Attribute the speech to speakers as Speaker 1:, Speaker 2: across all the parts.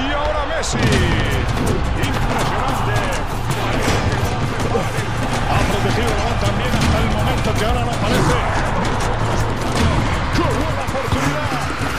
Speaker 1: Y ahora Messi. Impresionante. Ha protegido el balón también hasta el momento que ahora no aparece. ¡Qué buena oportunidad!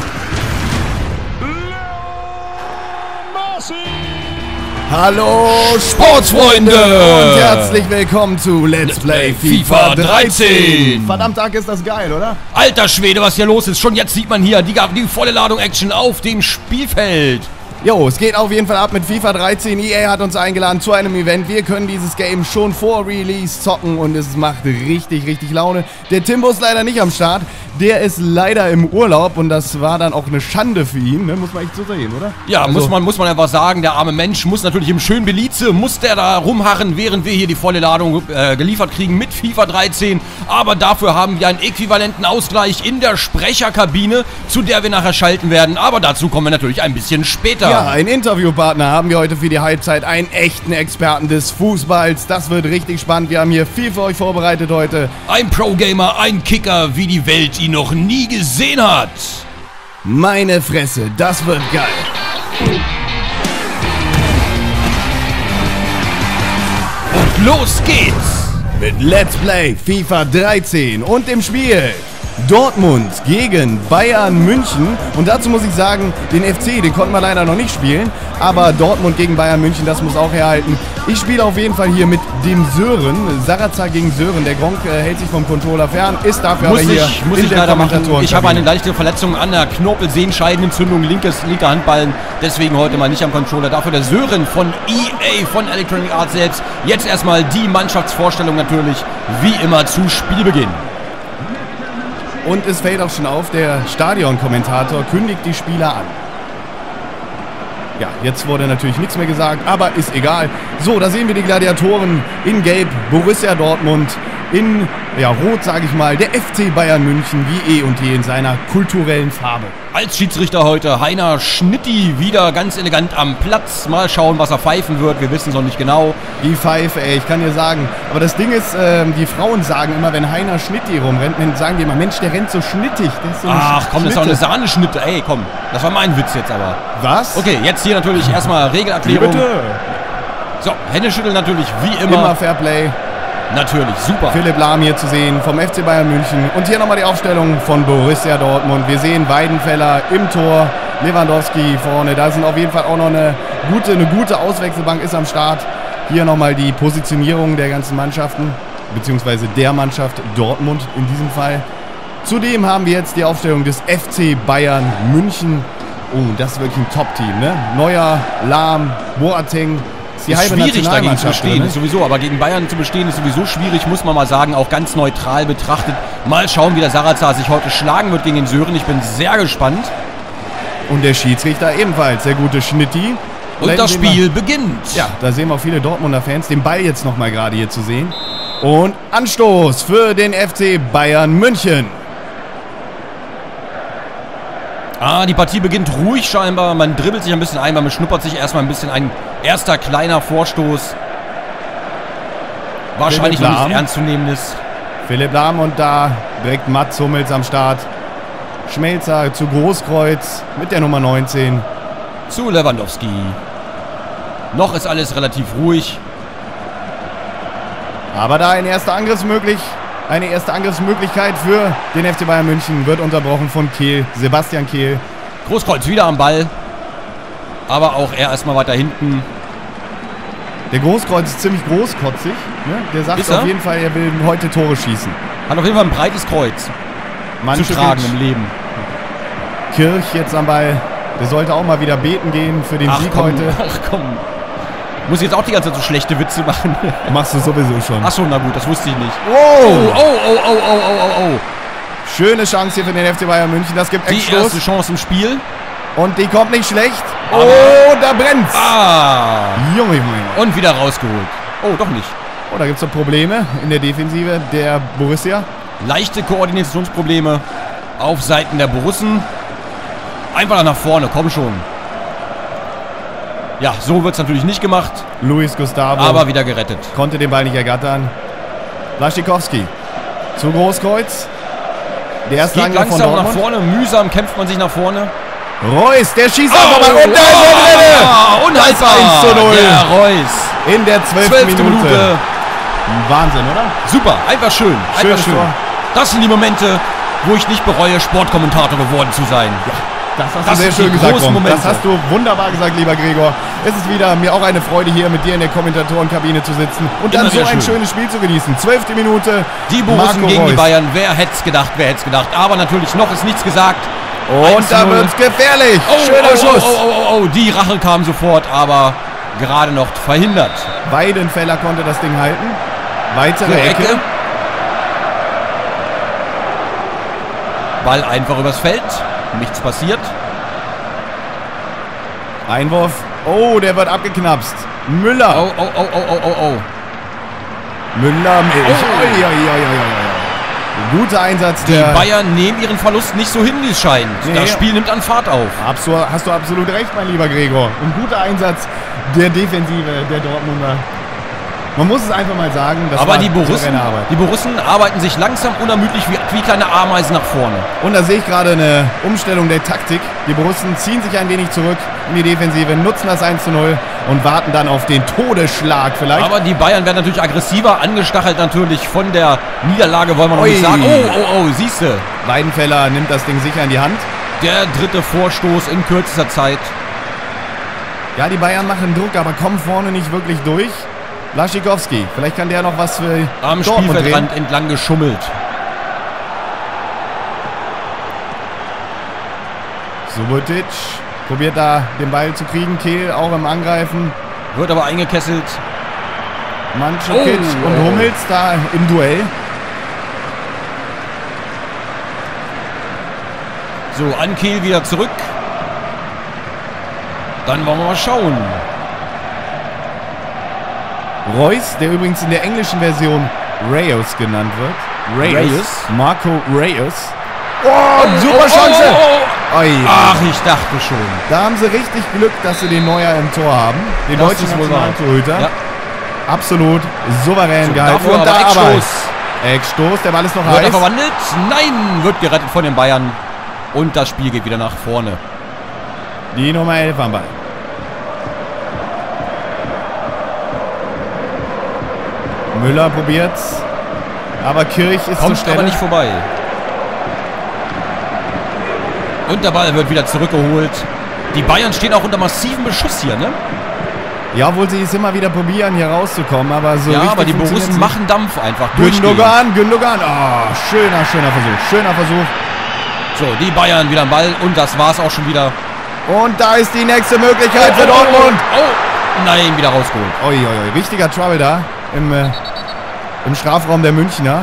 Speaker 1: ¡Leo Messi!
Speaker 2: Hallo Sportsfreunde und herzlich willkommen zu Let's Play FIFA 13. Verdammt, ist das geil, oder?
Speaker 3: Alter Schwede, was hier los ist. Schon jetzt sieht man hier die volle Ladung Action auf dem Spielfeld.
Speaker 2: Jo, es geht auf jeden Fall ab mit FIFA 13. EA hat uns eingeladen zu einem Event. Wir können dieses Game schon vor Release zocken und es macht richtig, richtig Laune. Der Timbo ist leider nicht am Start. Der ist leider im Urlaub und das war dann auch eine Schande für ihn, ne? Muss man echt so sehen, oder?
Speaker 3: Ja, also, muss man einfach sagen, der arme Mensch muss natürlich im schönen Belize, muss der da rumharren, während wir hier die volle Ladung geliefert kriegen mit FIFA 13. Aber dafür haben wir einen äquivalenten Ausgleich in der Sprecherkabine, zu der wir nachher schalten werden. Aber dazu kommen wir natürlich ein bisschen später.
Speaker 2: Ja, einen Interviewpartner haben wir heute für die Halbzeit, einen echten Experten des Fußballs. Das wird richtig spannend. Wir haben hier viel für euch vorbereitet heute.
Speaker 3: Ein Pro-Gamer, ein Kicker, wie die Welt ihn noch nie gesehen hat.
Speaker 2: Meine Fresse, das wird geil.
Speaker 3: Und los geht's.
Speaker 2: Mit Let's Play FIFA 13 und dem Spiel Dortmund gegen Bayern München. Und dazu muss ich sagen, den FC, den konnten wir leider noch nicht spielen. Aber Dortmund gegen Bayern München, das muss auch herhalten. Ich spiele auf jeden Fall hier mit dem Sören. Sarrazar gegen Sören. Der Gronk hält sich vom Controller fern, ist dafür aber hier
Speaker 3: muss ich leider machen. Ich habe eine leichte Verletzung an der Knorpelsehenscheidenentzündung, linker Handballen. Deswegen heute mal nicht am Controller. Dafür der Sören von EA, von Electronic Arts selbst. Jetzt erstmal die Mannschaftsvorstellung natürlich, wie immer zu Spielbeginn.
Speaker 2: Und es fällt auch schon auf, der Stadionkommentator kündigt die Spieler an. Ja, jetzt wurde natürlich nichts mehr gesagt, aber ist egal. So, da sehen wir die Gladiatoren in Gelb, Borussia Dortmund, in Rot, sage ich mal, der FC Bayern München, wie eh und je in seiner kulturellen Farbe.
Speaker 3: Als Schiedsrichter heute Heiner Schnitti wieder ganz elegant am Platz. Mal schauen, was er pfeifen wird. Wir wissen es noch nicht genau.
Speaker 2: Die Pfeife, ey, ich kann dir sagen. Aber das Ding ist, die Frauen sagen immer, wenn Heiner Schnitti rumrennt, dann sagen die immer, Mensch, der rennt so schnittig. Der ist so
Speaker 3: ach komm, das ist doch eine Sahneschnitte. Ey, komm, das war mein Witz jetzt aber.
Speaker 2: Was?
Speaker 3: Okay, jetzt hier natürlich erstmal Regelerklärung.
Speaker 2: Bitte.
Speaker 3: So, Hände schütteln natürlich wie immer.
Speaker 2: Immer Fairplay.
Speaker 3: Natürlich, super.
Speaker 2: Philipp Lahm hier zu sehen vom FC Bayern München. Und hier nochmal die Aufstellung von Borussia Dortmund. Wir sehen Weidenfeller im Tor, Lewandowski vorne. Da sind auf jeden Fall auch noch eine gute Auswechselbank ist am Start. Hier nochmal die Positionierung der ganzen Mannschaften, beziehungsweise der Mannschaft Dortmund in diesem Fall. Zudem haben wir jetzt die Aufstellung des FC Bayern München. Oh, das ist wirklich ein Top-Team, ne? Neuer, Lahm, Boateng.
Speaker 3: Die halbe schwierig dagegen zu bestehen, ist sowieso, aber gegen Bayern zu bestehen ist sowieso schwierig, muss man mal sagen, auch ganz neutral betrachtet. Mal schauen, wie der Sarrazar sich heute schlagen wird gegen den Sören, ich bin sehr gespannt.
Speaker 2: Und der Schiedsrichter ebenfalls, der gute Schnitti.
Speaker 3: Und das Spiel beginnt.
Speaker 2: Ja, da sehen wir auch viele Dortmunder Fans, den Ball jetzt nochmal gerade hier zu sehen. Und Anstoß für den FC Bayern München.
Speaker 3: Die Partie beginnt ruhig scheinbar, man dribbelt sich ein bisschen ein, man schnuppert sich erstmal ein bisschen ein erster kleiner Vorstoß. Wahrscheinlich noch nichts Ernstzunehmendes.
Speaker 2: Philipp Lahm und da direkt Mats Hummels am Start. Schmelzer zu Großkreuz mit der Nummer 19.
Speaker 3: Zu Lewandowski. Noch ist alles relativ ruhig.
Speaker 2: Aber da eine erste Angriffsmöglichkeit für den FC Bayern München wird unterbrochen von Kehl, Sebastian Kehl.
Speaker 3: Großkreuz wieder am Ball. Aber auch er erstmal weiter hinten.
Speaker 2: Der Großkreuz ist ziemlich großkotzig. Ne? Der sagt auf jeden Fall, er will heute Tore schießen.
Speaker 3: Hat auf jeden Fall ein breites Kreuz zu tragen im Leben.
Speaker 2: Kirch jetzt am Ball. Der sollte auch mal wieder beten gehen für den Sieg heute.
Speaker 3: Ach komm. Muss ich jetzt auch die ganze Zeit so schlechte Witze machen?
Speaker 2: Machst du sowieso schon.
Speaker 3: Achso, na gut, das wusste ich nicht.
Speaker 2: Oh. Schöne Chance hier für den FC Bayern München. Das gibt Eckstoß.
Speaker 3: Die erste Chance im Spiel.
Speaker 2: Und die kommt nicht schlecht. Oh, da brennt's. Junge.
Speaker 3: Und wieder rausgeholt. Oh, doch nicht.
Speaker 2: Oh, da gibt es so Probleme in der Defensive der Borussia.
Speaker 3: Leichte Koordinationsprobleme auf Seiten der Borussen. Einfach nach vorne, komm schon. Ja, so wird es natürlich nicht gemacht.
Speaker 2: Luis Gustavo.
Speaker 3: Aber wieder gerettet.
Speaker 2: Konnte den Ball nicht ergattern. Blaszczykowski zu Großkreuz. Der erste
Speaker 3: Geht langsam nach vorne. Mühsam kämpft man sich nach vorne.
Speaker 2: Reus, der schießt einfach mal. Und da ist er drin.
Speaker 3: Unhaltbar.
Speaker 2: 1:0.
Speaker 3: Der Reus.
Speaker 2: In der 12. Minute. Wahnsinn, oder?
Speaker 3: Super, einfach schön.
Speaker 2: Schönes
Speaker 3: Einfach schön.
Speaker 2: Tor.
Speaker 3: Das sind die Momente, wo ich nicht bereue, Sportkommentator geworden zu sein.
Speaker 2: Das hast
Speaker 3: Das
Speaker 2: du sehr
Speaker 3: sind
Speaker 2: schön
Speaker 3: die
Speaker 2: gesagt,
Speaker 3: großen
Speaker 2: Ron.
Speaker 3: Momente.
Speaker 2: Das hast du wunderbar gesagt, lieber Gregor. Es ist wieder mir auch eine Freude, hier mit dir in der Kommentatorenkabine zu sitzen und dann
Speaker 3: Immer
Speaker 2: so
Speaker 3: wieder
Speaker 2: ein
Speaker 3: schön.
Speaker 2: schönes Spiel zu genießen. 12. Minute.
Speaker 3: Die Borussen
Speaker 2: Marco
Speaker 3: gegen die
Speaker 2: Reus.
Speaker 3: Bayern. Wer hätte es gedacht, wer hätte es gedacht. Aber natürlich noch ist nichts gesagt.
Speaker 2: Und da
Speaker 3: 1:0.
Speaker 2: wird's gefährlich.
Speaker 3: Oh,
Speaker 2: Schöner
Speaker 3: oh,
Speaker 2: Schuss.
Speaker 3: Oh, die Rache kam sofort, aber gerade noch verhindert.
Speaker 2: Weidenfeller konnte das Ding halten. Weitere
Speaker 3: So,
Speaker 2: Ecke.
Speaker 3: Ball einfach übers Feld. Nichts passiert.
Speaker 2: Einwurf. Oh, der wird abgeknapst. Müller.
Speaker 3: Oh.
Speaker 2: Müller.
Speaker 3: Oh.
Speaker 2: Guter Einsatz
Speaker 3: Die
Speaker 2: der...
Speaker 3: Bayern nehmen ihren Verlust nicht so hin, wie es scheint.
Speaker 2: Nee.
Speaker 3: Das Spiel nimmt an Fahrt auf.
Speaker 2: Hast du absolut recht, mein lieber Gregor. Ein guter Einsatz der Defensive der Dortmunder. Man muss es einfach mal sagen, das
Speaker 3: Aber
Speaker 2: war
Speaker 3: die
Speaker 2: souveräne Arbeit.
Speaker 3: Borussen arbeiten sich langsam unermüdlich wie kleine Ameisen nach vorne.
Speaker 2: Und da sehe ich gerade eine Umstellung der Taktik. Die Borussen ziehen sich ein wenig zurück in die Defensive, nutzen das 1:0 und warten dann auf den Todesschlag vielleicht.
Speaker 3: Aber die Bayern werden natürlich aggressiver, angestachelt natürlich von der Niederlage, wollen wir noch
Speaker 2: Ui.
Speaker 3: nicht sagen. Oh, siehste.
Speaker 2: Weidenfeller nimmt das Ding sicher in die Hand.
Speaker 3: Der dritte Vorstoß in kürzester Zeit.
Speaker 2: Ja, die Bayern machen Druck, aber kommen vorne nicht wirklich durch. Blaszczykowski, vielleicht kann der noch was für
Speaker 3: Am
Speaker 2: Dortmund drehen.
Speaker 3: Spielfeldrand entlang geschummelt.
Speaker 2: Subotic probiert da den Ball zu kriegen. Kehl auch im Angreifen.
Speaker 3: Wird aber eingekesselt.
Speaker 2: Mandzukic
Speaker 3: Oh.
Speaker 2: und Hummels da im Duell.
Speaker 3: So, an Kehl wieder zurück. Dann wollen wir mal schauen.
Speaker 2: Reus, der übrigens in der englischen Version Reus genannt wird.
Speaker 3: Reus?
Speaker 2: Marco Reus. Oh, super Chance! Oi.
Speaker 3: Ach, ich dachte schon.
Speaker 2: Da haben sie richtig Glück, dass sie den Neuer im Tor haben. Den
Speaker 3: Das
Speaker 2: deutschen
Speaker 3: ist wohl wahr.
Speaker 2: Nationaltorhüter.
Speaker 3: Ja.
Speaker 2: Absolut souverän
Speaker 3: So,
Speaker 2: gehalten.
Speaker 3: dafür aber Eckstoß.
Speaker 2: Eckstoß, der Ball ist noch
Speaker 3: Wird er
Speaker 2: heiß.
Speaker 3: verwandelt? Nein, wird gerettet von den Bayern. Und das Spiel geht wieder nach vorne.
Speaker 2: Die Nummer 11 am Ball. Müller probiert's. Aber Kirch ist
Speaker 3: Kommt
Speaker 2: zur Stelle.
Speaker 3: aber nicht vorbei. Und der Ball wird wieder zurückgeholt. Die Bayern stehen auch unter massivem Beschuss hier, ne?
Speaker 2: Ja, obwohl sie es immer wieder probieren, hier rauszukommen. Aber so
Speaker 3: Ja,
Speaker 2: richtig
Speaker 3: aber die
Speaker 2: funktioniert
Speaker 3: Borussen
Speaker 2: es
Speaker 3: machen Dampf einfach.
Speaker 2: nicht.
Speaker 3: Durchgehend.
Speaker 2: Gündogan. Oh, schöner Versuch. Schöner Versuch.
Speaker 3: So, die Bayern wieder am Ball. Und das war's auch schon wieder.
Speaker 2: Und da ist die nächste Möglichkeit für Dortmund.
Speaker 3: Oh, nein, wieder rausgeholt.
Speaker 2: Oi. Richtiger Trouble da im Strafraum der Münchner.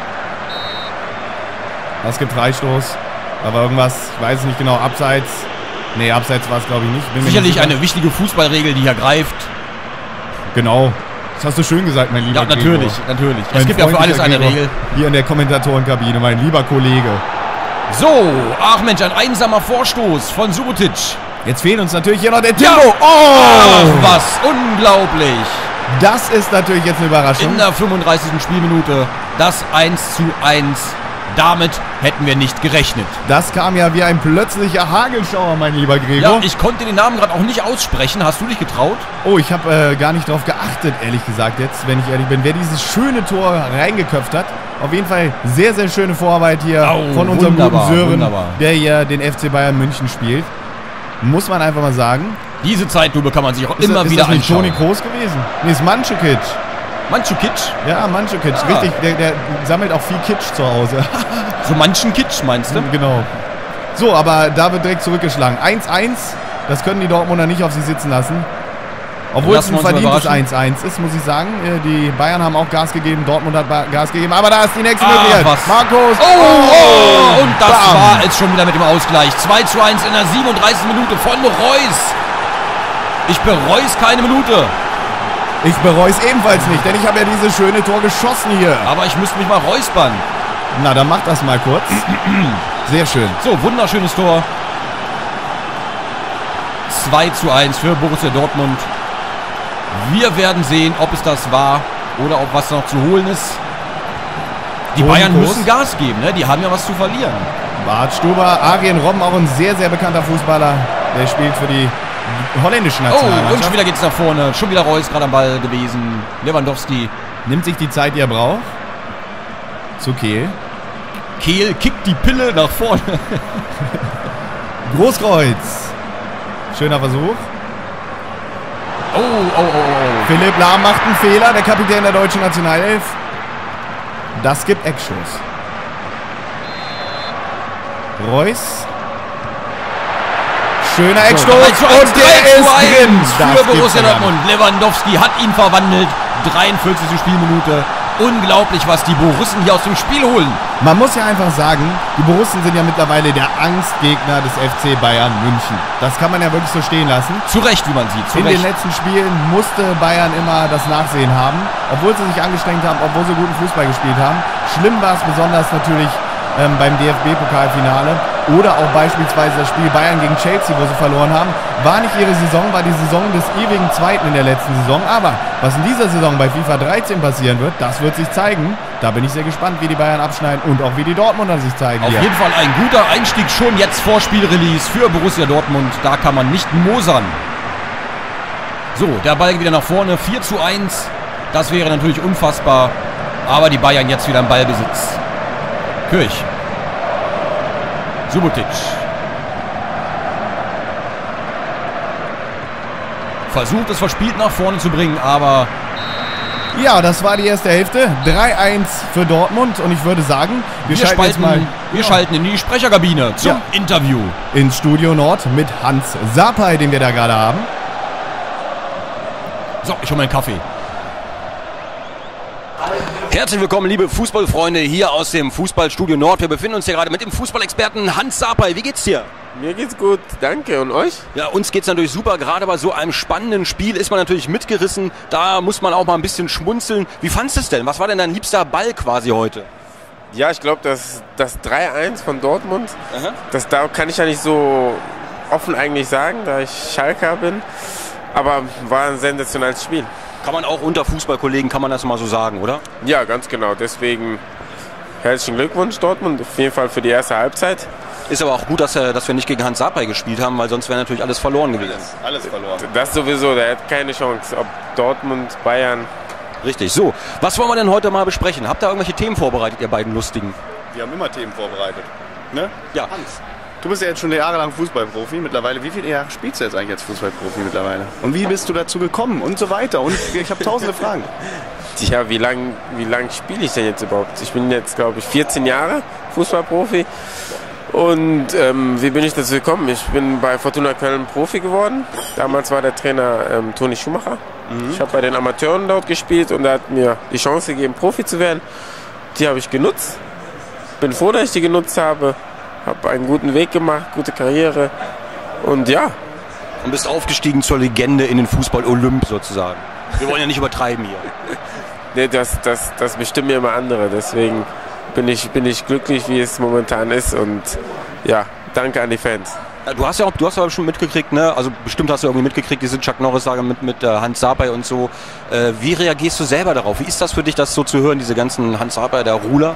Speaker 2: Das gibt Freistoß. Aber irgendwas, ich weiß es nicht genau, abseits. Nee, abseits war es glaube ich nicht. Bin mir
Speaker 3: Sicherlich
Speaker 2: nicht sicher.
Speaker 3: eine wichtige Fußballregel, die hier greift.
Speaker 2: Genau. Das hast du schön gesagt, mein lieber
Speaker 3: Ja, natürlich,
Speaker 2: Gregor.
Speaker 3: natürlich.
Speaker 2: Mein
Speaker 3: Es gibt ja für alles
Speaker 2: freundlicher
Speaker 3: eine
Speaker 2: Gregor
Speaker 3: Regel.
Speaker 2: Hier in der Kommentatorenkabine, mein lieber Kollege.
Speaker 3: So, ach Mensch, ein einsamer Vorstoß von Subotic.
Speaker 2: Jetzt fehlt uns natürlich hier noch der
Speaker 3: Ja.
Speaker 2: Timbo.
Speaker 3: Ach,
Speaker 2: Oh!
Speaker 3: was unglaublich.
Speaker 2: Das ist natürlich jetzt eine Überraschung.
Speaker 3: In der 35. Spielminute das 1:1. Damit hätten wir nicht gerechnet.
Speaker 2: Das kam ja wie ein plötzlicher Hagelschauer, mein lieber
Speaker 3: Ja,
Speaker 2: Gregor.
Speaker 3: ich konnte den Namen gerade auch nicht aussprechen. Hast du dich getraut?
Speaker 2: Oh, ich habe gar nicht drauf geachtet, ehrlich gesagt jetzt, wenn ich ehrlich bin, wer dieses schöne Tor reingeköpft hat. Auf jeden Fall sehr, sehr schöne Vorarbeit hier
Speaker 3: Oh,
Speaker 2: von unserem
Speaker 3: wunderbar,
Speaker 2: guten Sören,
Speaker 3: wunderbar.
Speaker 2: der hier den FC Bayern München spielt. Muss man einfach mal sagen.
Speaker 3: Diese Zeitlupe kann man sich auch
Speaker 2: Ist
Speaker 3: immer
Speaker 2: das,
Speaker 3: wieder
Speaker 2: ist das nicht
Speaker 3: anschauen.
Speaker 2: Toni Kroos gewesen? Nee, ist Mandzukic.
Speaker 3: Mandzukic?
Speaker 2: Ja, Mandzukic.
Speaker 3: Ah.
Speaker 2: Richtig, der sammelt auch viel Kitsch zu Hause.
Speaker 3: So manchen Kitsch, meinst du?
Speaker 2: Genau. So, aber da wird direkt zurückgeschlagen. 1:1. Das können die Dortmunder nicht auf sich sitzen lassen. Obwohl es
Speaker 3: Lassen
Speaker 2: ein
Speaker 3: wir uns
Speaker 2: verdientes
Speaker 3: überraschen.
Speaker 2: 1:1 ist, muss ich sagen. Die Bayern haben auch Gas gegeben, Dortmund hat Gas gegeben. Aber da ist die nächste
Speaker 3: Ah,
Speaker 2: Möglichkeit.
Speaker 3: was?
Speaker 2: Markus.
Speaker 3: Oh, und das
Speaker 2: Bam.
Speaker 3: war es schon wieder mit dem Ausgleich. 2:1 in der 37. Minute von Reus. Ich bereue es keine Minute.
Speaker 2: Ich bereue es ebenfalls nicht, denn ich habe ja dieses schöne Tor geschossen hier.
Speaker 3: Aber ich müsste mich mal räuspern.
Speaker 2: Na, dann mach das mal kurz. Sehr schön.
Speaker 3: So, wunderschönes Tor. 2:1 für Borussia Dortmund. Wir werden sehen, ob es das war oder ob was noch zu holen ist. Die
Speaker 2: Toni
Speaker 3: Bayern
Speaker 2: Kroos.
Speaker 3: müssen Gas geben, ne? Die haben ja was zu verlieren.
Speaker 2: Bart Stuber, Arjen Robben, auch ein sehr, sehr bekannter Fußballer. Der spielt für die holländische
Speaker 3: Oh,
Speaker 2: Nationalmannschaft.
Speaker 3: und schon wieder geht's nach vorne. Schon wieder Reus gerade am Ball gewesen. Lewandowski.
Speaker 2: Nimmt sich die Zeit, die er braucht. Zu Kehl.
Speaker 3: Kehl kickt die Pille nach vorne.
Speaker 2: Großkreuz. Schöner Versuch.
Speaker 3: Oh.
Speaker 2: Philipp Lahm macht einen Fehler, der Kapitän der deutschen Nationalelf. Das gibt Eckschuss. Reus. Schöner Eckstoß und der ist drin.
Speaker 3: Für Borussia Dortmund. Lewandowski hat ihn verwandelt. 43. Spielminute. Unglaublich, was die Borussen hier aus dem Spiel holen.
Speaker 2: Man muss ja einfach sagen, die Borussen sind ja mittlerweile der Angstgegner des FC Bayern München. Das kann man ja wirklich so stehen lassen.
Speaker 3: Zu Recht, wie man sieht.
Speaker 2: In den letzten Spielen musste Bayern immer das Nachsehen haben, obwohl sie sich angestrengt haben, obwohl sie guten Fußball gespielt haben. Schlimm war es besonders natürlich beim DFB-Pokalfinale oder auch beispielsweise das Spiel Bayern gegen Chelsea, wo sie verloren haben. War nicht ihre Saison, war die Saison des ewigen Zweiten in der letzten Saison. Aber was in dieser Saison bei FIFA 13 passieren wird, das wird sich zeigen. Da bin ich sehr gespannt, wie die Bayern abschneiden und auch wie die Dortmunder sich zeigen.
Speaker 3: Auf jeden Fall ein guter Einstieg schon jetzt vor Spielrelease für Borussia Dortmund. Da kann man nicht mosern. So, der Ball geht wieder nach vorne. 4:1. Das wäre natürlich unfassbar. Aber die Bayern jetzt wieder im Ballbesitz. Kirch. Subotic. Versucht es verspielt nach vorne zu bringen, aber...
Speaker 2: Ja, das war die erste Hälfte. 3:1 für Dortmund. Und ich würde sagen, wir schalten jetzt mal...
Speaker 3: Wir schalten in die Sprecherkabine zum Interview.
Speaker 2: Ins Studio Nord mit Hans Sapai, den wir da gerade haben.
Speaker 3: So, ich hole meinen Kaffee. Herzlich willkommen, liebe Fußballfreunde, hier aus dem Fußballstudio Nord. Wir befinden uns hier gerade mit dem Fußballexperten Hans Sapai. Wie geht's dir?
Speaker 4: Mir geht's gut, danke. Und euch?
Speaker 3: Ja, uns geht's natürlich super. Gerade bei so einem spannenden Spiel ist man natürlich mitgerissen. Da muss man auch mal ein bisschen schmunzeln. Wie fandst du es denn? Was war denn dein liebster Ball quasi heute?
Speaker 4: Ja, ich glaube, das 3:1 von Dortmund, da kann ich ja nicht so offen eigentlich sagen, da ich Schalker bin. Aber war ein sensationelles Spiel.
Speaker 3: Kann man auch unter Fußballkollegen, kann man das mal so sagen, oder?
Speaker 4: Ja, ganz genau. Deswegen herzlichen Glückwunsch Dortmund, auf jeden Fall für die erste Halbzeit.
Speaker 3: Ist aber auch gut, dass wir nicht gegen Hans Sapai gespielt haben, weil sonst wäre natürlich alles verloren gewesen.
Speaker 2: Alles verloren.
Speaker 4: Das sowieso, der hat keine Chance. Ob Dortmund, Bayern.
Speaker 3: Richtig. So, was wollen wir denn heute mal besprechen? Habt ihr irgendwelche Themen vorbereitet, ihr beiden Lustigen?
Speaker 2: Wir haben immer Themen vorbereitet. Ne?
Speaker 3: Ja.
Speaker 2: Hans, du bist ja jetzt schon jahrelang Fußballprofi mittlerweile. Wie viele Jahre spielst du jetzt eigentlich als Fußballprofi mittlerweile? Und wie bist du dazu gekommen und so weiter? Und ich habe tausende Fragen.
Speaker 4: Tja, wie lang spiele ich denn jetzt überhaupt? Ich bin jetzt, glaube ich, 14 Jahre Fußballprofi. Und wie bin ich dazu gekommen? Ich bin bei Fortuna Köln Profi geworden. Damals war der Trainer Toni Schumacher. Ich habe bei den Amateuren dort gespielt und er hat mir die Chance gegeben, Profi zu werden. Die habe ich genutzt. Bin froh, dass ich die genutzt habe. Habe einen guten Weg gemacht, gute Karriere. Und ja.
Speaker 3: Und bist aufgestiegen zur Legende in den Fußball-Olymp sozusagen. Wir wollen ja nicht übertreiben hier.
Speaker 4: Nee, das bestimmen ja immer andere. Deswegen bin ich glücklich, wie es momentan ist. Und ja, danke an die Fans.
Speaker 3: Du hast ja schon mitgekriegt, ne? Also bestimmt hast du irgendwie mitgekriegt, diese Chuck Norris-Sage mit Hans Sapai und so. Wie reagierst du selber darauf? Wie ist das für dich, das so zu hören, diese ganzen Hans Sapai, der Ruler?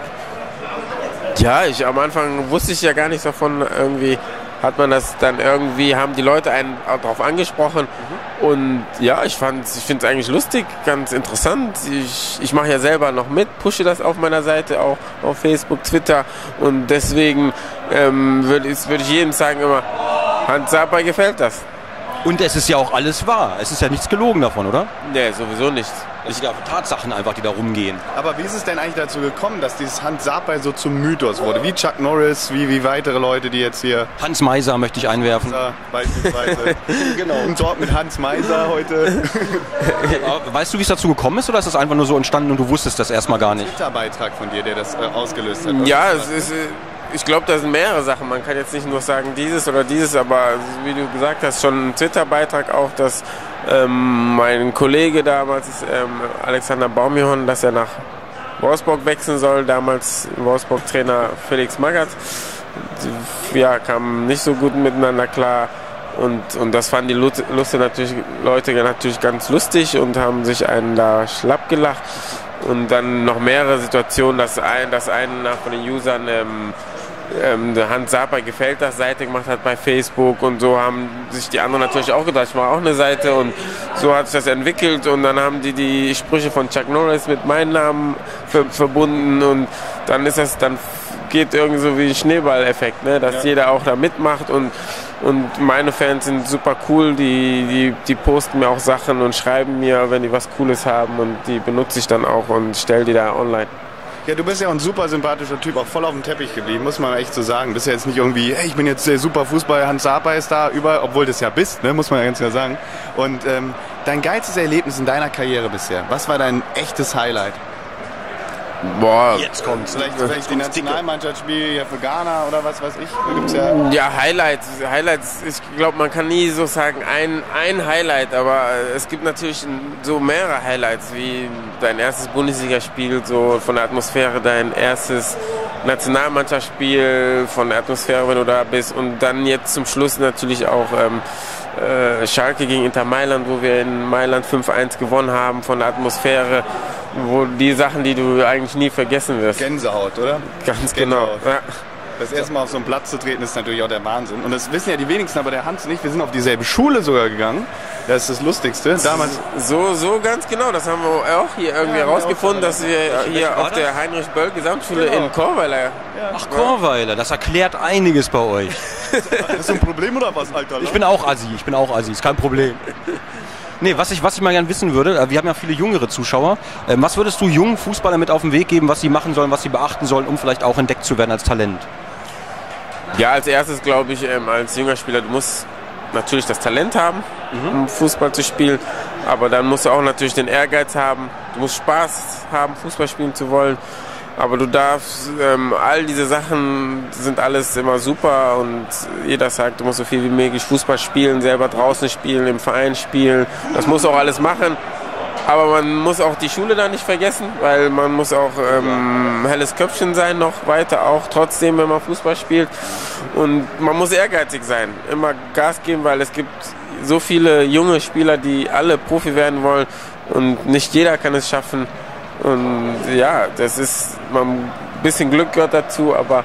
Speaker 4: Ja, am Anfang wusste ich ja gar nichts davon. Irgendwie hat man das dann irgendwie, haben die Leute einen auch darauf angesprochen. Und ja, ich finde es eigentlich lustig, ganz interessant. Ich mache ja selber noch mit, pushe das auf meiner Seite, auch auf Facebook, Twitter. Und deswegen würde ich jedem sagen immer, Hans Sapai gefällt das.
Speaker 3: Und es ist ja auch alles wahr. Es ist ja nichts gelogen davon, oder?
Speaker 4: Nee, sowieso nicht.
Speaker 3: Es sind ja Tatsachen einfach, die da rumgehen.
Speaker 2: Aber wie ist es denn eigentlich dazu gekommen, dass dieses Hans Sapai so zum Mythos wurde? Wie Chuck Norris, wie weitere Leute, die jetzt hier...
Speaker 3: Hans Meiser möchte ich einwerfen.
Speaker 2: Beispielsweise. Genau. Und dort mit Hans Meiser heute.
Speaker 3: Weißt du, wie es dazu gekommen ist, oder ist das einfach nur so entstanden und du wusstest das erstmal gar nicht?
Speaker 2: Ein Twitter-Beitrag von dir, der das ausgelöst hat.
Speaker 4: Ja, ich glaube, da sind mehrere Sachen. Man kann jetzt nicht nur sagen dieses oder dieses, aber wie du gesagt hast, schon ein Twitter-Beitrag auch, dass mein Kollege damals, Alexander Baumjohann, dass er nach Wolfsburg wechseln soll. Damals Wolfsburg-Trainer Felix Magath. Ja, kamen nicht so gut miteinander klar. Und das fanden die Leute natürlich ganz lustig und haben sich einen da schlapp gelacht. Und dann noch mehrere Situationen, dass einer von den Usern Hans Sapai gefällt das, Seite gemacht hat bei Facebook und so haben sich die anderen natürlich auch gedacht, ich mache auch eine Seite und so hat sich das entwickelt und dann haben die Sprüche von Chuck Norris mit meinem Namen verbunden und dann geht irgendwie so wie ein Schneeballeffekt, ne? Dass jeder auch da mitmacht und meine Fans sind super cool, die posten mir auch Sachen und schreiben mir, wenn die was Cooles haben und die benutze ich dann auch und stelle die da online.
Speaker 2: Ja, du bist ja auch ein super sympathischer Typ, auch voll auf dem Teppich geblieben, muss man echt so sagen. Bist ja jetzt nicht irgendwie, hey, ich bin jetzt der super Fußballer, Hans Sapai ist da, überall, obwohl du das ja bist, ne? Muss man ja ganz klar sagen. Und dein geilstes Erlebnis in deiner Karriere bisher, was war dein echtes Highlight?
Speaker 4: Boah.
Speaker 2: Jetzt kommt's. Vielleicht die Nationalmannschaftsspiele hier für Ghana oder was weiß ich. Da gibt's
Speaker 4: ja, Highlights, ich glaube, man kann nie so sagen, ein Highlight, aber es gibt natürlich so mehrere Highlights, wie dein erstes Bundesligaspiel, so von der Atmosphäre, dein erstes Nationalmannschaftsspiel, von der Atmosphäre, wenn du da bist und dann jetzt zum Schluss natürlich auch Schalke gegen Inter Mailand, wo wir in Mailand 5-1 gewonnen haben, von der Atmosphäre, wo die Sachen, die du eigentlich nie vergessen wirst.
Speaker 2: Gänsehaut, oder?
Speaker 4: Ganz genau. Ja.
Speaker 2: Das erste Mal auf so einen Platz zu treten, ist natürlich auch der Wahnsinn. Und das wissen ja die wenigsten, aber der Hans und ich, wir sind auf dieselbe Schule sogar gegangen. Das ist das Lustigste. Damals
Speaker 4: so ganz genau, das haben wir auch hier irgendwie rausgefunden, dass wir hier auf der Heinrich-Böll-Gesamtschule in Chorweiler...
Speaker 3: Ach, Chorweiler, das erklärt einiges bei euch.
Speaker 2: Hast du ein Problem oder was, Alter?
Speaker 3: Ich bin auch Assi, ist kein Problem. Nee, was ich mal gerne wissen würde, wir haben ja viele jüngere Zuschauer. Was würdest du jungen Fußballern mit auf den Weg geben, was sie machen sollen, was sie beachten sollen, um vielleicht auch entdeckt zu werden als Talent?
Speaker 4: Ja, als erstes glaube ich, als junger Spieler, du musst natürlich das Talent haben, um Fußball zu spielen, aber dann musst du auch natürlich den Ehrgeiz haben, du musst Spaß haben, Fußball spielen zu wollen, aber du darfst, all diese Sachen sind alles immer super und jeder sagt, du musst so viel wie möglich Fußball spielen, selber draußen spielen, im Verein spielen, das musst du auch alles machen. Aber man muss auch die Schule da nicht vergessen, weil man muss auch helles Köpfchen sein, noch weiter auch trotzdem, wenn man Fußball spielt. Und man muss ehrgeizig sein, immer Gas geben, weil es gibt so viele junge Spieler, die alle Profi werden wollen und nicht jeder kann es schaffen. Und ja, das ist, ein bisschen Glück gehört dazu, aber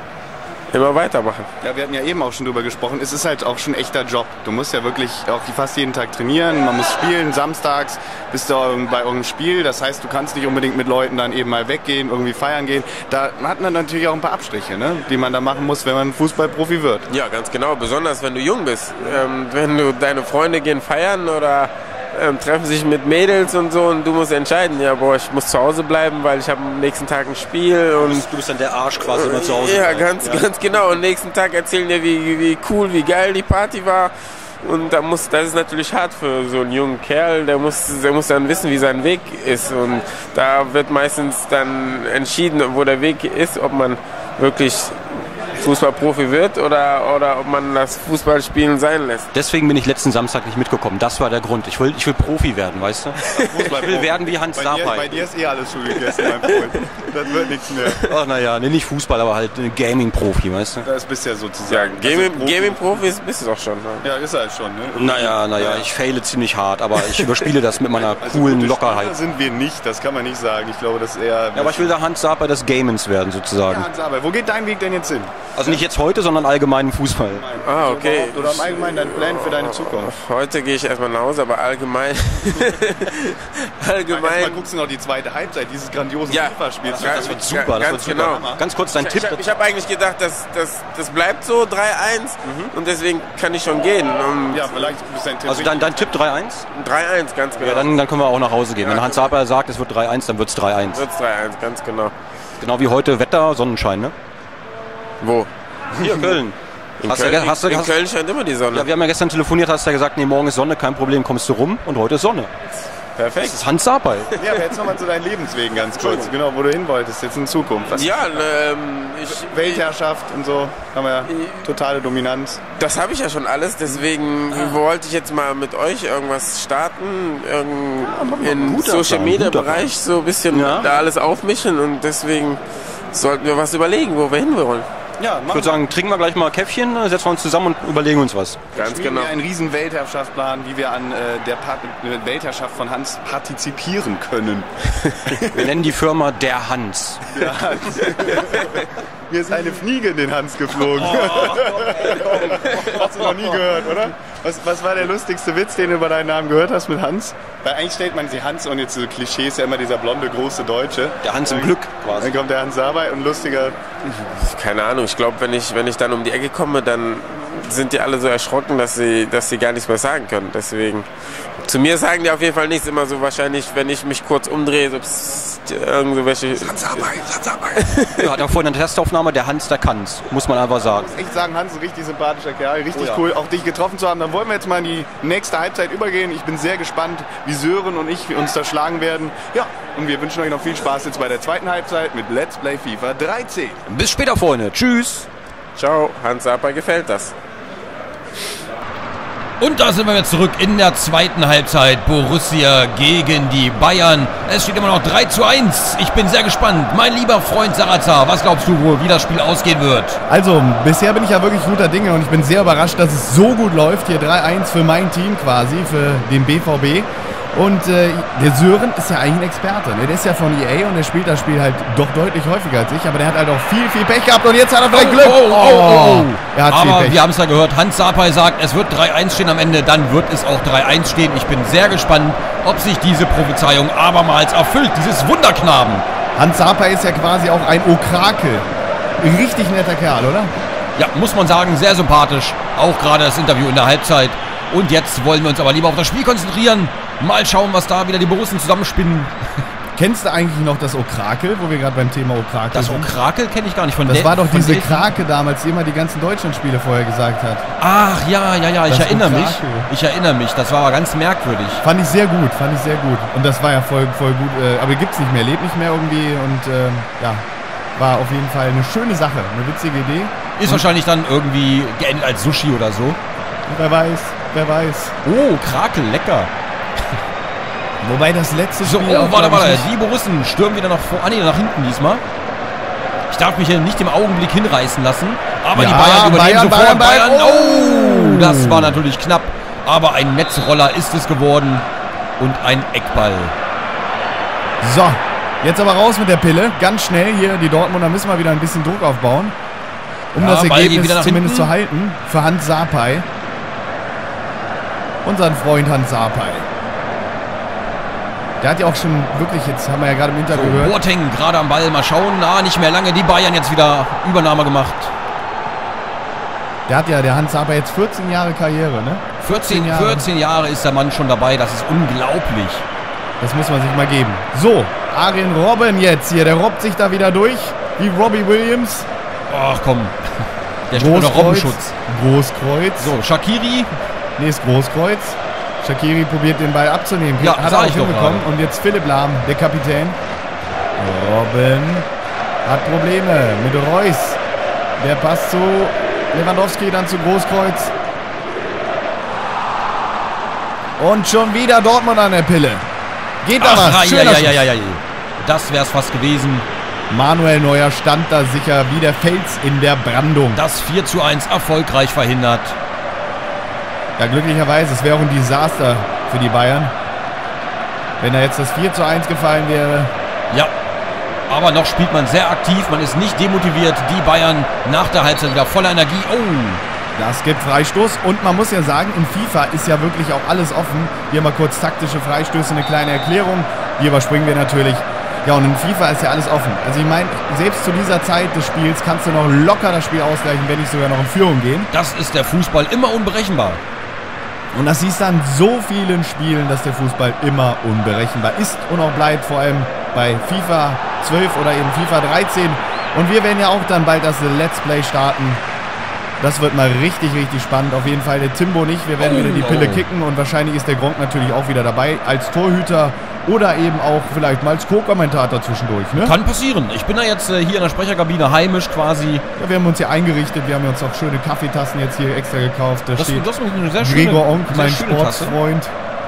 Speaker 4: immer weitermachen.
Speaker 2: Ja, wir hatten ja eben auch schon drüber gesprochen. Es ist halt auch schon ein echter Job. Du musst ja wirklich auch fast jeden Tag trainieren. Man muss spielen. Samstags bist du bei irgendeinem Spiel. Das heißt, du kannst nicht unbedingt mit Leuten dann eben mal weggehen, irgendwie feiern gehen. Da hat man natürlich auch ein paar Abstriche, ne, die man da machen muss, wenn man Fußballprofi wird.
Speaker 4: Ja, ganz genau. Besonders, wenn du jung bist. Wenn du deine Freunde gehen feiern oder treffen sich mit Mädels und so und du musst entscheiden, ja, boah, ich muss zu Hause bleiben, weil ich habe am nächsten Tag ein Spiel. Und
Speaker 3: du bist dann der Arsch quasi immer zu Hause.
Speaker 4: Ja, ganz genau. Und nächsten Tag erzählen dir, wie cool, wie geil die Party war. Und das ist natürlich hart für so einen jungen Kerl, der muss dann wissen, wie sein Weg ist. Und da wird meistens dann entschieden, wo der Weg ist, ob man wirklich Fußballprofi wird oder ob man das Fußballspielen sein lässt.
Speaker 3: Deswegen bin ich letzten Samstag nicht mitgekommen. Das war der Grund. Ich will Profi werden, weißt du? Ich will werden wie Hans Sapai.
Speaker 2: Bei dir ist alles schon gegessen, mein Freund. Das wird nichts mehr.
Speaker 3: Ach naja, nicht Fußball, aber halt Gaming-Profi, weißt du?
Speaker 2: Das bist ja sozusagen.
Speaker 4: Ja, Gaming-Profi bist du doch schon. Ne?
Speaker 2: Ja, ist halt schon. Ne?
Speaker 3: Naja, ich faile ziemlich hart, aber ich überspiele das mit meiner coolen Lockerheit.
Speaker 2: Das sind wir nicht, das kann man nicht sagen. Ich glaube, das ist eher...
Speaker 3: Ja, aber ich will der Hans Sapai des Gamens werden, sozusagen.
Speaker 2: Ja, Hans Sapai. Wo geht dein Weg denn jetzt hin?
Speaker 3: Also nicht jetzt heute, sondern allgemein im Fußball.
Speaker 4: Ah, okay.
Speaker 2: Oder im Allgemeinen dein Plan für deine Zukunft?
Speaker 4: Heute gehe ich erstmal nach Hause, aber allgemein...
Speaker 2: Mal guckst du noch die zweite Halbzeit dieses grandiosen FIFA-Spiels.
Speaker 3: Das wird super, das wird super. Genau. Ganz kurz dein Tipp.
Speaker 4: Ich habe eigentlich gedacht, das bleibt so 3-1 und deswegen kann ich schon gehen. Und
Speaker 2: ja, vielleicht ist dein Tipp.
Speaker 3: Also dein Tipp 3-1?
Speaker 4: 3-1, ganz genau.
Speaker 3: Ja, dann können wir auch nach Hause gehen. Wenn Hans Sapai sagt, es wird 3-1, dann wird es 3-1.
Speaker 4: Wird es 3-1, ganz genau.
Speaker 3: Genau wie heute Wetter, Sonnenschein, ne?
Speaker 4: Wo?
Speaker 3: Hier in Köln.
Speaker 4: In Köln scheint immer die Sonne.
Speaker 3: Ja, wir haben ja gestern telefoniert, hast ja gesagt, nee, morgen ist Sonne, kein Problem, kommst du rum und heute ist Sonne.
Speaker 4: Perfekt.
Speaker 3: Das ist Hans Sapai.
Speaker 2: Ja, aber jetzt nochmal zu deinen Lebenswegen ganz kurz. Genau, wo du hin wolltest, jetzt in Zukunft. Weltherrschaft und so, haben wir ja totale Dominanz.
Speaker 4: Das habe ich ja schon alles, deswegen wollte ich jetzt mal mit euch irgendwas starten, im Social-Media-Bereich so ein bisschen da alles aufmischen und deswegen sollten wir was überlegen, wo wir hin wollen.
Speaker 3: Ja, ich würde sagen, trinken wir gleich mal Käffchen, setzen wir uns zusammen und überlegen uns was.
Speaker 4: Ganz genau.
Speaker 2: Wir einen riesen Weltherrschaftsplan, wie wir an der Weltherrschaft von Hans partizipieren können.
Speaker 3: Wir nennen die Firma der Hans.
Speaker 2: Der Hans. Mir ist eine Fliege in den Hans geflogen. Hast du noch nie gehört, oder? Was war der lustigste Witz, den du über deinen Namen gehört hast mit Hans? Weil eigentlich stellt man sich Hans und jetzt so Klischees ja immer dieser blonde, große Deutsche.
Speaker 5: Der Hans im Glück quasi.
Speaker 2: Dann kommt der Hans Sapai und lustiger...
Speaker 4: Keine Ahnung, ich glaube, wenn ich dann um die Ecke komme, dann sind die alle so erschrocken, dass sie gar nichts mehr sagen können. Deswegen, zu mir sagen die auf jeden Fall nichts. Immer so wahrscheinlich, wenn ich mich kurz umdrehe, so irgendwelche...
Speaker 5: Hans Sapai. Ja, hat auch vorhin eine Testaufnahme, der Hans, der kann's, muss man einfach sagen.
Speaker 2: Ich sagen, Hans ist ein richtig sympathischer Kerl, richtig cool, auch dich getroffen zu haben. Dann wollen wir jetzt mal in die nächste Halbzeit übergehen. Ich bin sehr gespannt, wie Sören und ich uns da schlagen werden. Ja, und wir wünschen euch noch viel Spaß jetzt bei der zweiten Halbzeit mit Let's Play FIFA 13.
Speaker 5: Bis später, Freunde. Tschüss.
Speaker 4: Ciao, Hans Sapai gefällt das.
Speaker 3: Und da sind wir jetzt zurück in der zweiten Halbzeit. Borussia gegen die Bayern. Es steht immer noch 3:1. Ich bin sehr gespannt. Mein lieber Freund Sarazar, was glaubst du wohl, wie das Spiel ausgehen wird?
Speaker 2: Also, bisher bin ich ja wirklich guter Dinge und ich bin sehr überrascht, dass es so gut läuft. Hier 3:1 für mein Team quasi, für den BVB. Und der Sören ist ja eigentlich ein Experte. Ne? Der ist ja von EA und der spielt das Spiel halt doch deutlich häufiger als ich. Aber der hat halt auch viel, viel Pech gehabt und jetzt hat er vielleicht Glück. Er hat viel
Speaker 3: Aber
Speaker 2: Pech.
Speaker 3: wir haben es ja gehört, Hans Sapai sagt, es wird 3:1 stehen am Ende. Dann wird es auch 3:1 stehen. Ich bin sehr gespannt, ob sich diese Prophezeiung abermals erfüllt. Dieses Wunderknaben.
Speaker 2: Hans Sapai ist ja quasi auch ein Okrakel. Richtig netter Kerl, oder?
Speaker 3: Ja, muss man sagen, sehr sympathisch. Auch gerade das Interview in der Halbzeit. Und jetzt wollen wir uns aber lieber auf das Spiel konzentrieren. Mal schauen, was da wieder die Borussen zusammenspinnen.
Speaker 2: Kennst du eigentlich noch das Okrakel, wo wir gerade beim Thema Okrakel
Speaker 3: Das
Speaker 2: sind?
Speaker 3: Okrakel kenne ich gar nicht.
Speaker 2: Das war doch diese Krake damals, die immer die ganzen Deutschlandspiele vorher gesagt hat.
Speaker 3: Ach, ja, ich
Speaker 2: Das
Speaker 3: erinnere mich.
Speaker 2: Okrakel.
Speaker 3: Ich erinnere mich. Das war aber ganz merkwürdig.
Speaker 2: Fand ich sehr gut. Und das war ja voll gut. Aber gibt's nicht mehr, lebt nicht mehr irgendwie. Und ja, war auf jeden Fall eine schöne Sache, eine witzige Idee.
Speaker 3: Ist wahrscheinlich dann irgendwie geendet als Sushi oder so.
Speaker 2: Wer weiß.
Speaker 3: Oh, Krakel, lecker.
Speaker 2: Wobei das letzte
Speaker 3: So,
Speaker 2: Spiel...
Speaker 3: oh,
Speaker 2: auch,
Speaker 3: warte.
Speaker 2: glaub ich, nicht-
Speaker 3: Die Borussen stürmen wieder nach vor. Ah, nee, nach hinten diesmal. Ich darf mich hier nicht im Augenblick hinreißen lassen. Aber
Speaker 2: Ja,
Speaker 3: die Bayern übernehmen sofort.
Speaker 2: Bayern.
Speaker 3: Oh, das war natürlich knapp. Aber ein Netzroller ist es geworden. Und ein Eckball.
Speaker 2: So, jetzt aber raus mit der Pille. Ganz schnell hier, die Dortmunder müssen mal wieder ein bisschen Druck aufbauen. Um
Speaker 3: Ja,
Speaker 2: das
Speaker 3: Ball geht
Speaker 2: Ergebnis
Speaker 3: wieder nach
Speaker 2: zumindest
Speaker 3: hinten.
Speaker 2: zu halten. Für Hans Sapai. Unseren Freund Hans Sapai. Der hat ja auch schon wirklich, jetzt haben wir ja gerade im Interview gehört.
Speaker 3: Boateng gerade am Ball. Mal schauen. Na, nicht mehr lange. Die Bayern jetzt wieder Übernahme gemacht.
Speaker 2: Der hat ja, der Hans Sapai, jetzt 14 Jahre Karriere, ne?
Speaker 3: 14 Jahre ist der Mann schon dabei. Das ist unglaublich.
Speaker 2: Das muss man sich mal geben. So, Arjen Robben jetzt hier. Der robbt sich da wieder durch. Wie Robbie Williams.
Speaker 3: Ach komm. Der spielt unter Robbenschutz.
Speaker 2: Großkreuz.
Speaker 3: So, Shaqiri.
Speaker 2: Nee, ist Großkreuz. Shaqiri probiert den Ball abzunehmen.
Speaker 3: Ja,
Speaker 2: hat
Speaker 3: sag
Speaker 2: er auch
Speaker 3: ich doch
Speaker 2: hinbekommen.
Speaker 3: gerade.
Speaker 2: Und jetzt Philipp Lahm, der Kapitän. Robben hat Probleme mit Reus. Der passt zu Lewandowski, dann zu Großkreuz. Und schon wieder Dortmund an der Pille. Geht da was? Schöner Schuss.
Speaker 3: Ja. Das wär's fast gewesen.
Speaker 2: Manuel Neuer stand da sicher wie der Fels in der Brandung.
Speaker 3: Das 4:1 erfolgreich verhindert.
Speaker 2: Ja, glücklicherweise, es wäre auch ein Desaster für die Bayern, wenn da jetzt das 4:1 gefallen wäre.
Speaker 3: Ja, aber noch spielt man sehr aktiv. Man ist nicht demotiviert. Die Bayern nach der Halbzeit wieder voller Energie. Oh,
Speaker 2: Das gibt Freistoß und man muss ja sagen, in FIFA ist ja wirklich auch alles offen. Hier mal kurz taktische Freistöße, eine kleine Erklärung. Die überspringen wir natürlich. Ja, und in FIFA ist ja alles offen. Also ich meine, selbst zu dieser Zeit des Spiels kannst du noch locker das Spiel ausgleichen, wenn nicht sogar noch in Führung gehen.
Speaker 3: das ist der Fußball, immer unberechenbar.
Speaker 2: Und das siehst du an so vielen Spielen, dass der Fußball immer unberechenbar ist und auch bleibt, vor allem bei FIFA 12 oder eben FIFA 13. Und wir werden ja auch dann bald das Let's Play starten. Das wird mal richtig, richtig spannend. Auf jeden Fall der Timbo nicht. Wir werden wieder die Pille kicken und wahrscheinlich ist der Gronk natürlich auch wieder dabei als Torhüter oder eben auch vielleicht mal als Co-Kommentator zwischendurch. Ne?
Speaker 3: Kann passieren. Ich bin da jetzt hier in der Sprecherkabine heimisch quasi.
Speaker 2: Ja, wir haben uns hier eingerichtet. Wir haben uns auch schöne Kaffeetassen jetzt hier extra gekauft. Da steht
Speaker 3: Das ist eine sehr schöne,
Speaker 2: Gregor Onk,
Speaker 3: sehr
Speaker 2: mein
Speaker 3: schöne Tasse.
Speaker 2: Sportsfreund.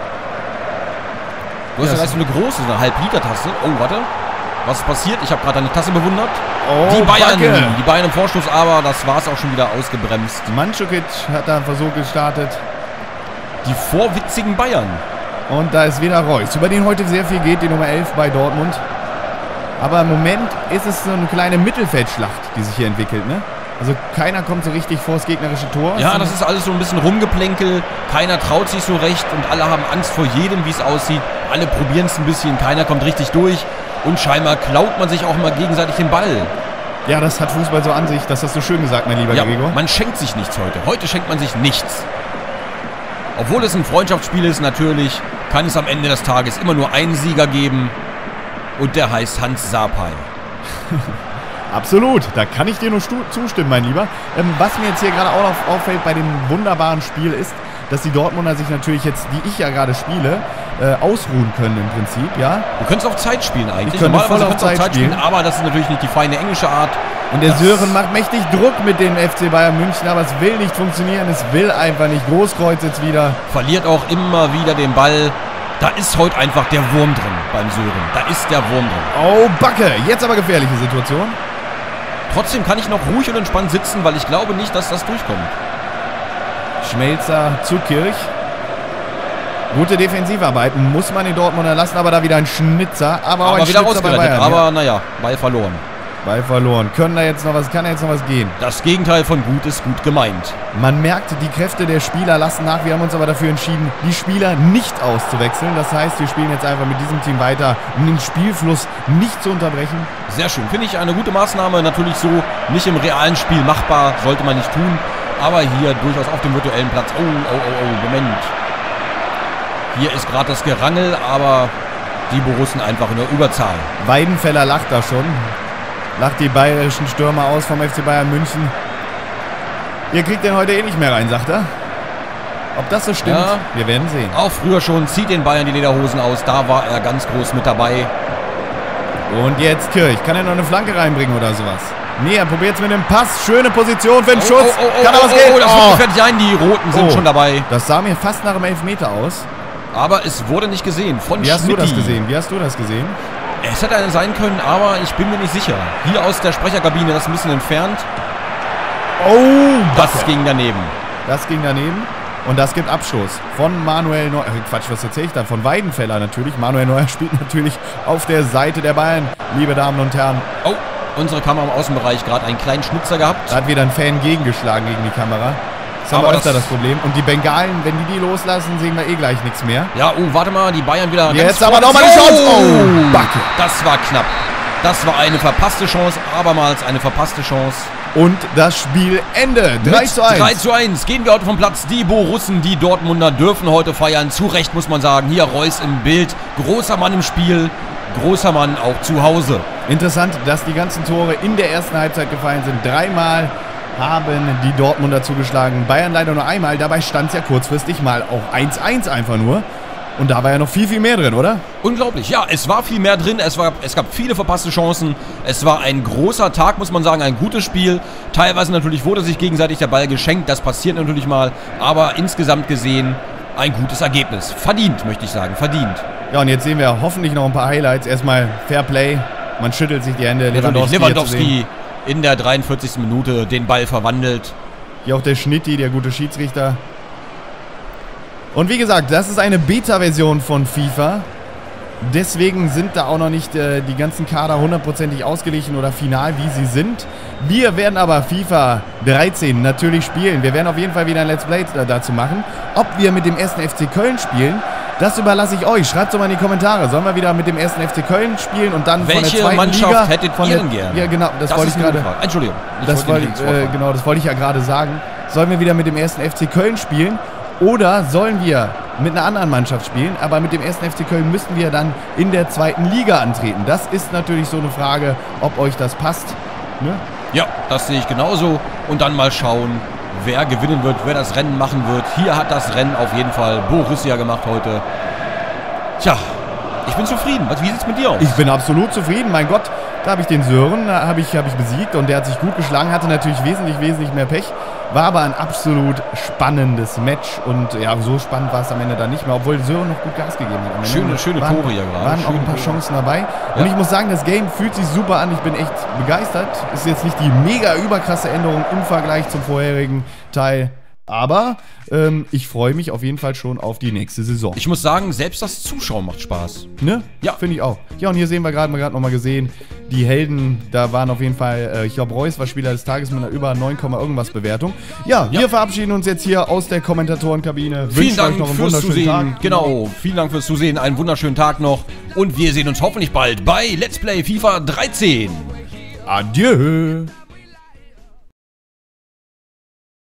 Speaker 3: Du hast
Speaker 2: Ja,
Speaker 3: ja gleich so eine große, so eine Halb-Liter-Tasse. Oh, warte. Was ist passiert? Ich habe gerade eine Tasse bewundert.
Speaker 2: Oh,
Speaker 3: Die Bayern
Speaker 2: Backe.
Speaker 3: im Vorstoß, aber das war es auch schon wieder ausgebremst.
Speaker 2: Mandzukic hat da einen Versuch gestartet.
Speaker 3: Die vorwitzigen Bayern.
Speaker 2: Und da ist wieder Reus, über den heute sehr viel geht, die Nummer 11 bei Dortmund. Aber im Moment ist es so eine kleine Mittelfeldschlacht, die sich hier entwickelt, ne? Also keiner kommt so richtig vor das gegnerische Tor.
Speaker 3: Ja, das ist alles so ein bisschen Rumgeplänkel. Keiner traut sich so recht und alle haben Angst vor jedem, wie es aussieht. Alle probieren es ein bisschen, keiner kommt richtig durch. Und scheinbar klaut man sich auch mal gegenseitig den Ball.
Speaker 2: Ja, das hat Fußball so an sich. Das hast du schön gesagt, mein lieber Gregor.
Speaker 3: Man schenkt sich nichts heute. Heute schenkt man sich nichts. Obwohl es ein Freundschaftsspiel ist, natürlich, kann es am Ende des Tages immer nur einen Sieger geben. Und der heißt Hans Sapai.
Speaker 2: Absolut, da kann ich dir nur zustimmen, mein Lieber. Was mir jetzt hier gerade auch auffällt bei dem wunderbaren Spiel ist, dass die Dortmunder sich natürlich jetzt, die ich ja gerade spiele, ausruhen können im Prinzip, ja.
Speaker 3: Du könntest auf Zeit spielen eigentlich.
Speaker 2: Ich könnte voll auf Zeit spielen,
Speaker 3: aber das ist natürlich nicht die feine englische Art.
Speaker 2: Und der Sören macht mächtig Druck mit dem FC Bayern München, aber es will nicht funktionieren, es will einfach nicht. Großkreuz jetzt wieder.
Speaker 3: Verliert auch immer wieder den Ball. Da ist heute einfach der Wurm drin beim Sören. Da ist der Wurm drin.
Speaker 2: Oh, Backe, jetzt aber gefährliche Situation.
Speaker 3: Trotzdem kann ich noch ruhig und entspannt sitzen, weil ich glaube nicht, dass das durchkommt.
Speaker 2: Schmelzer zu Kirch. Gute Defensivarbeit muss man den Dortmunder lassen, aber da wieder ein Schnitzer. Aber auch ein
Speaker 3: wieder
Speaker 2: Schnitzer bei
Speaker 3: ausgerettet.
Speaker 2: Bayern.
Speaker 3: Aber naja, Ball verloren.
Speaker 2: Ball verloren. Kann da jetzt noch was gehen?
Speaker 3: Das Gegenteil von gut ist gut gemeint.
Speaker 2: Man merkt, die Kräfte der Spieler lassen nach. Wir haben uns aber dafür entschieden, die Spieler nicht auszuwechseln. Das heißt, wir spielen jetzt einfach mit diesem Team weiter, um den Spielfluss nicht zu unterbrechen.
Speaker 3: Sehr schön. Finde ich eine gute Maßnahme. Natürlich so nicht im realen Spiel machbar. Sollte man nicht tun. Aber hier durchaus auf dem virtuellen Platz. Oh, Moment. Hier ist gerade das Gerangel, aber die Borussen einfach in der Überzahl.
Speaker 2: Weidenfeller lacht da schon. Lacht die bayerischen Stürmer aus vom FC Bayern München. Ihr kriegt den heute eh nicht mehr rein, sagt er. Ob das so stimmt, ja, wir werden sehen.
Speaker 3: Auch früher schon zieht den Bayern die Lederhosen aus. Da war er ganz groß mit dabei.
Speaker 2: Und jetzt Kirch. Kann er noch eine Flanke reinbringen oder sowas? Nee, er probiert es mit dem Pass. Schöne Position für den Schuss. Kann aber was gehen?
Speaker 3: Das wird gefährlich sein. Die Roten sind schon dabei.
Speaker 2: Das sah mir fast nach einem Elfmeter aus.
Speaker 3: Aber es wurde nicht gesehen von Schmitti.
Speaker 2: Wie hast du das gesehen?
Speaker 3: Es hätte einer sein können, aber ich bin mir nicht sicher. Hier aus der Sprecherkabine, das ist ein bisschen entfernt.
Speaker 2: Oh,
Speaker 3: das ging daneben.
Speaker 2: Das ging daneben. Und das gibt Abstoß von Manuel Neuer. Quatsch, was erzähle ich da? Von Weidenfeller natürlich. Manuel Neuer spielt natürlich auf der Seite der Bayern, liebe Damen und Herren.
Speaker 3: Oh, unsere Kamera im Außenbereich gerade einen kleinen Schnitzer gehabt.
Speaker 2: Da hat wieder ein Fan gegengeschlagen gegen die Kamera. Das haben wir öfter das Problem. Und die Bengalen, wenn die loslassen, sehen wir eh gleich nichts mehr.
Speaker 3: Ja, warte mal, die Bayern wieder...
Speaker 2: Jetzt aber nochmal die Chance.
Speaker 3: Oh, Backe. Das war knapp. Das war eine verpasste Chance, abermals eine verpasste Chance.
Speaker 2: Und das Spiel Ende. 3:1.
Speaker 3: 3:1 gehen wir heute vom Platz. Die Borussen, die Dortmunder dürfen heute feiern. Zu Recht muss man sagen. Hier Reus im Bild. Großer Mann im Spiel. Großer Mann auch zu Hause.
Speaker 2: Interessant, dass die ganzen Tore in der ersten Halbzeit gefallen sind. 3-mal haben die Dortmunder zugeschlagen. Bayern leider nur einmal. Dabei stand es ja kurzfristig mal auch 1:1 einfach nur. Und da war ja noch viel, viel mehr drin, oder?
Speaker 3: Unglaublich. Ja, es war viel mehr drin. Es gab viele verpasste Chancen. Es war ein großer Tag, muss man sagen. Ein gutes Spiel. Teilweise natürlich wurde sich gegenseitig der Ball geschenkt. Das passiert natürlich mal. Aber insgesamt gesehen ein gutes Ergebnis. Verdient, möchte ich sagen. Verdient.
Speaker 2: Ja, und jetzt sehen wir hoffentlich noch ein paar Highlights. Erstmal Fair Play. Man schüttelt sich die Hände.
Speaker 3: Lewandowski in der 43. Minute den Ball verwandelt.
Speaker 2: Hier auch der Schnitti, der gute Schiedsrichter. Und wie gesagt, das ist eine Beta-Version von FIFA. Deswegen sind da auch noch nicht die ganzen Kader hundertprozentig ausgeglichen oder final, wie sie sind. Wir werden aber FIFA 13 natürlich spielen. Wir werden auf jeden Fall wieder ein Let's Play dazu machen. Ob wir mit dem 1. FC Köln spielen, das überlasse ich euch. Schreibt es doch mal in die Kommentare. Sollen wir wieder mit dem 1. FC Köln spielen und dann von der zweiten
Speaker 3: Mannschaft
Speaker 2: Liga?
Speaker 3: Hättet ihr denn gerne?
Speaker 2: Ja, genau, das wollte ich gerade.
Speaker 3: Entschuldigung.
Speaker 2: Das wollte ich ja gerade sagen. Sollen wir wieder mit dem 1. FC Köln spielen? Oder sollen wir mit einer anderen Mannschaft spielen, aber mit dem 1. FC Köln müssten wir dann in der zweiten Liga antreten? Das ist natürlich so eine Frage, ob euch das passt. Ne?
Speaker 3: Ja, das sehe ich genauso. Und dann mal schauen, wer gewinnen wird, wer das Rennen machen wird. Hier hat das Rennen auf jeden Fall Borussia gemacht heute. Tja, ich bin zufrieden. Wie sieht es mit dir aus?
Speaker 2: Ich bin absolut zufrieden. Mein Gott, da habe ich den Sören hab ich besiegt und der hat sich gut geschlagen, hatte natürlich wesentlich mehr Pech. War aber ein absolut spannendes Match und ja, so spannend war es am Ende dann nicht mehr, obwohl Sören noch gut Gas gegeben hat.
Speaker 3: Schöne Tore hier gerade.
Speaker 2: Waren auch ein paar Chancen dabei. Ja. Und ich muss sagen, das Game fühlt sich super an. Ich bin echt begeistert. Ist jetzt nicht die mega überkrasse Änderung im Vergleich zum vorherigen Teil. Aber ich freue mich auf jeden Fall schon auf die nächste Saison.
Speaker 3: Ich muss sagen, selbst das Zuschauen macht Spaß.
Speaker 2: Ne?
Speaker 3: Ja.
Speaker 2: Finde ich auch. Ja, und hier sehen wir gerade nochmal gesehen, die Helden, da waren auf jeden Fall, ich glaube, Reus war Spieler des Tages mit einer über 9, irgendwas Bewertung. Ja, wir verabschieden uns jetzt hier aus der Kommentatorenkabine.
Speaker 3: Vielen Dank
Speaker 2: euch noch einen
Speaker 3: fürs
Speaker 2: wunderschönen
Speaker 3: Zusehen.
Speaker 2: Tag.
Speaker 3: Genau, vielen Dank fürs Zusehen. Einen wunderschönen Tag noch. Und wir sehen uns hoffentlich bald bei Let's Play FIFA 13.
Speaker 2: Adieu.